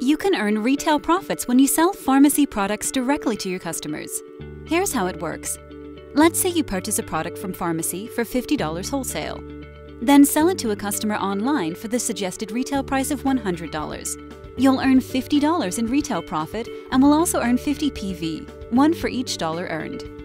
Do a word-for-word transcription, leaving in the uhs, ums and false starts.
You can earn retail profits when you sell pharmacy products directly to your customers. Here's how it works. Let's say you purchase a product from Farmasi for fifty dollars wholesale. Then sell it to a customer online for the suggested retail price of one hundred dollars. You'll earn fifty dollars in retail profit and will also earn fifty P V, one for each dollar earned.